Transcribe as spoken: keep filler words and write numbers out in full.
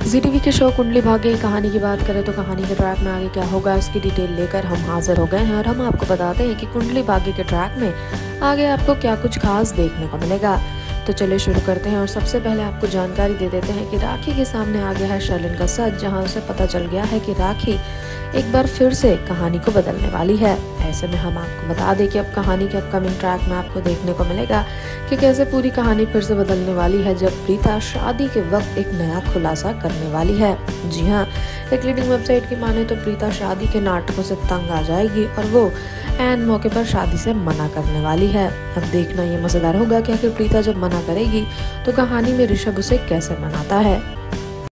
जी TV के show Kundali Bhagya कहानी की बात करें तो कहानी के ट्रैक में आगे क्या होगा इसकी डिटेल लेकर हम हाजिर हो गए हैं और हम आपको बताते हैं कि कुंडली भाग्य के ट्रैक में आगे आपको क्या कुछ खास देखने को मिलेगा। तो चलिए शुरू करते हैं और सबसे पहले आपको जानकारी दे देते हैं कि राखी के सामने आ गया है शर्लिन का सच, जहां उसे पता चल गया है कि राखी एक बार फिर से कहानी को बदलने वाली है। ऐसे में हम आपको बता दें कि अब कहानी के अपकमिंग ट्रैक में आपको देखने को मिलेगा कि कैसे पूरी कहानी फिर से बदलने वाली है, जब प्रीता शादी के वक्त एक नया खुलासा करने वाली है। जी हाँ, एक लीडिंग वेबसाइट की माने तो प्रीता शादी के नाटकों से तंग आ जाएगी और वो एन मौके पर शादी से मना करने वाली है। अब देखना ये मजेदार होगा कि आखिर प्रीता जब मना करेगी तो कहानी में ऋषभ उसे कैसे मनाता है।